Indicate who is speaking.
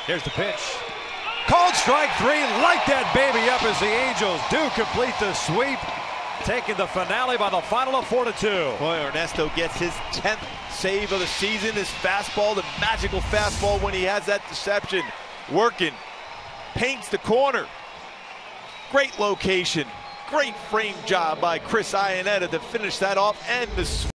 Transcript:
Speaker 1: Here's the pitch. Called strike three. Light that baby up as the Angels do complete the sweep, taking the finale by the final of 4-2.
Speaker 2: Boy, Ernesto gets his 10th save of the season. His fastball, the magical fastball when he has that deception working. Paints the corner. Great location. Great frame job by Chris Iannetta to finish that off and the